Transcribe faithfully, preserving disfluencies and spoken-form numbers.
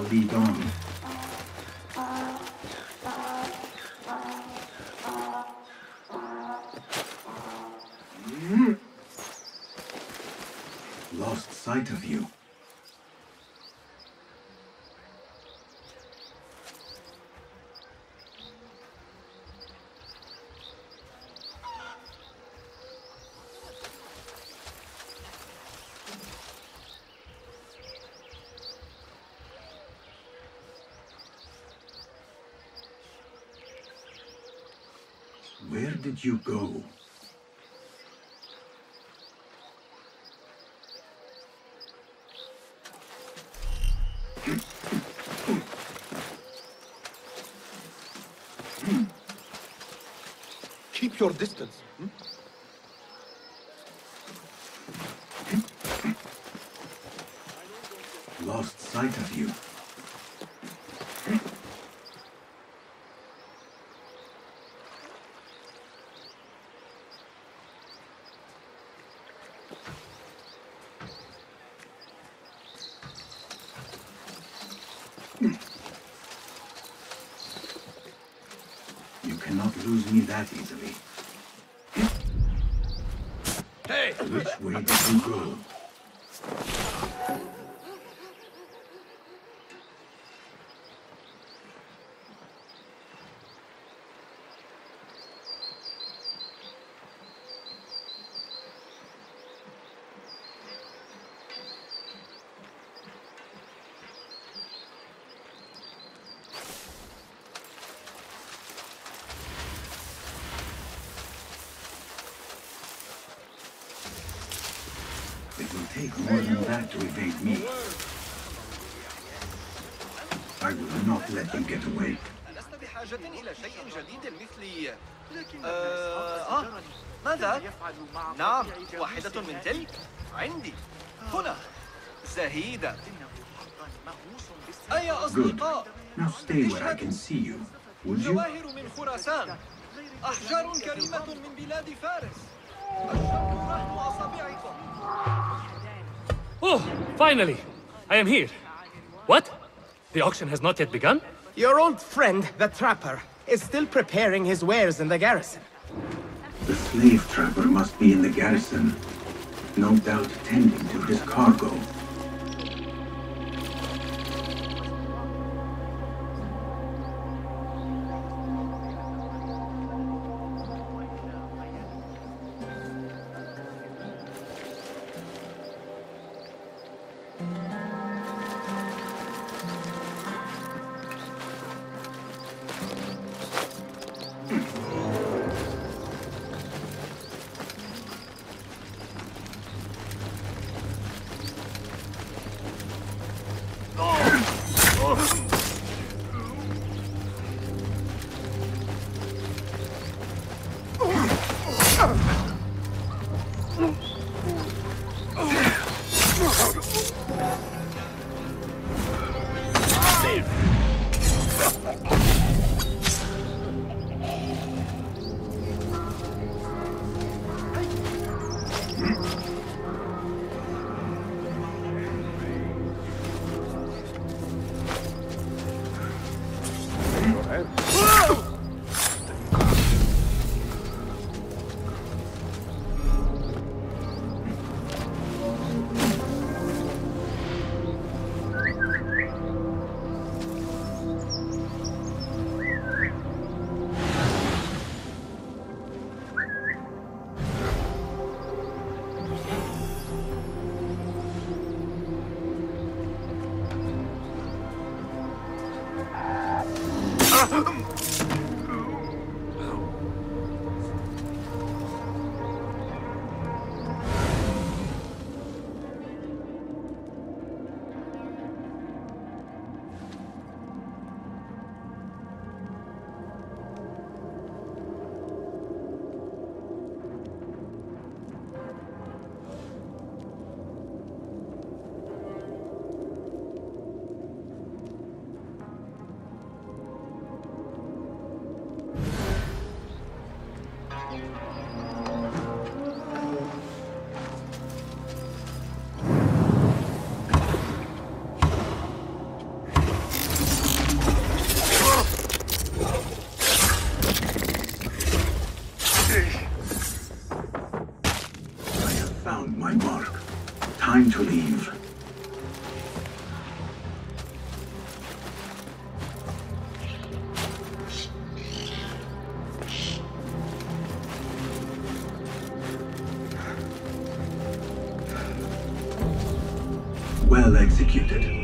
lead on. Lost sight of you. Where did you go? Keep your distance. Hmm? Lost sight of you. You cannot lose me that easily. Hey! Which way did you go? It will take more than that to evade me. I will not let you get away. لست بحاجة إلى شيء جديد مثل آه, آه ماذا؟ نعم واحدة من تلك عندي هنا زهيدة أي أصدقاء Now stay where I can see you. Would you? جواهر من خراسان أحجار كريمة من بلاد فارس الشرق رهن أصابعكم. Oh, finally! I am here. What? The auction has not yet begun? Your old friend, the Trapper, is still preparing his wares in the garrison. The slave trapper must be in the garrison. No doubt tending to his cargo. my mark. Time to leave. Well executed.